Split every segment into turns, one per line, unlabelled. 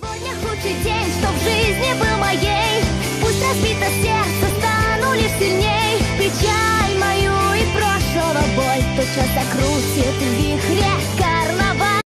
Сегодня худший день, что в жизни был моей. Пусть разбито сердце, стану лишь сильней. Печаль мою и прошлого боль тотчас закрутит в вихре карнавал.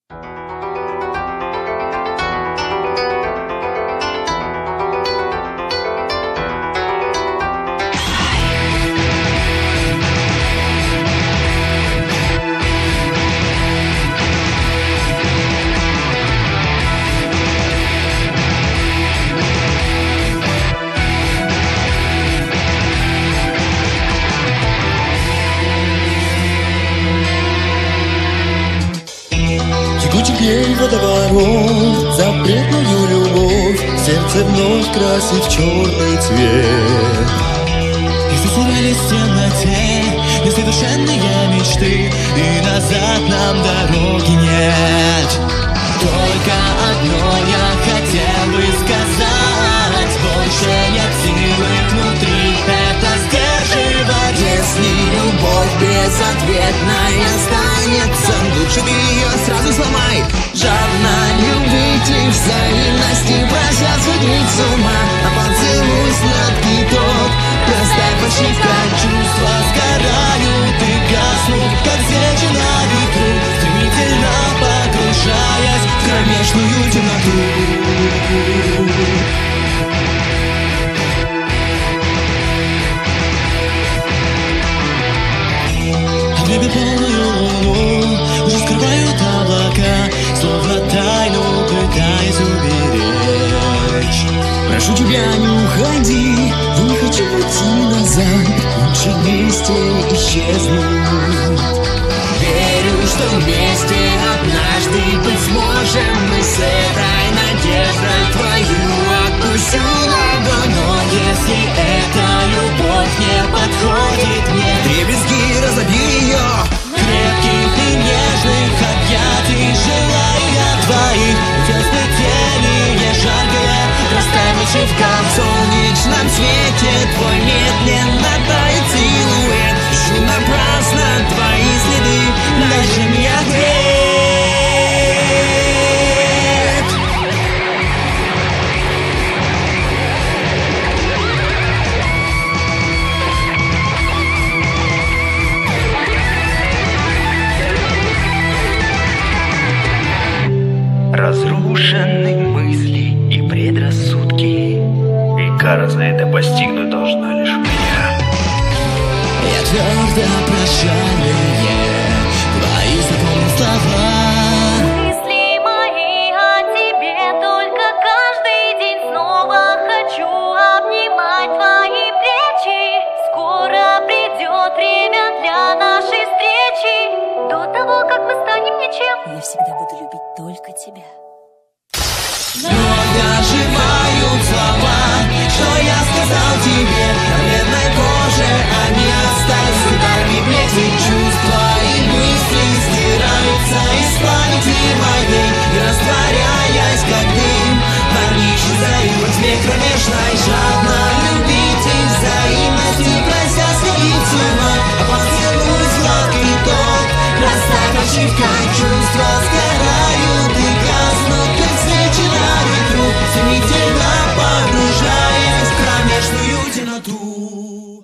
Текучий водоворот, запретную любовь, сердце вновь красит в черный цвет.
И затерялись в темноте несовершенные мечты, и назад нам дороги нет. Только одно я хотел бы сказать: больше нет силы внутри это сдерживать.
Если любовь безответная останется, лучше ты ее сразу сломай. Жадно любить и взаимности, прося сходить с ума. А поцелуй сладкий тот, простая прошивка.
Чувства сгорают и гаснут, как свечи на ветру, стремительно погружаясь в кромешную темноту. В небе полную луну уже скрывают облака, словно тайну пытаясь уберечь.
Прошу тебя, не уходи, я не хочу уйти назад, лучше вместе исчезнуть. Верю, что вместе однажды быть сможем. Мы с этой надеждой твою отпущу ладонь.
Но если эта любовь не подходит мне,
дребезги разобьи ее.
крепких и нежных объятий желаю я твоих. Тесной тени жаркое, простая ночевка.
В солнечном свете твой медленно тает силуэт. Ищу напрасно твои следы, дальше мне ответ.
Разрушены мысли и предрассудки, и кара за это постигнуть должна лишь меня.
Я твердо прощальные твои знакомые слова.
Мысли мои о тебе только каждый день снова хочу обнимать твои плечи. Скоро придет время для нашей встречи. До того, как мы станем ничем, я всегда буду любить только тебя.
Доживают слова, что я сказал тебе. На бледной коже они остались ударами плети. Чувства и мысли стираются из памяти моей, и растворяясь как дым, они исчезают во тьме кромешной. Жадно любить и взаимности, прося сходить с ума. А поцелуй сладкий тот, простая прошивка. Чувства сгорают и гаснут, как свечи на ветру, стремительно погружаясь в кромешную темноту.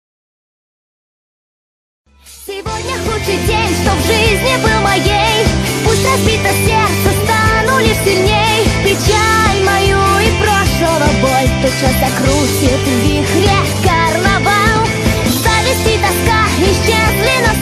Сегодня худший день, что в жизни был моей. Пусть разбито сердце, стану лишь сильней. Печаль мою и прошлого боль тотчас закрутит в вихре карнавал. Зависть и тоска исчезли на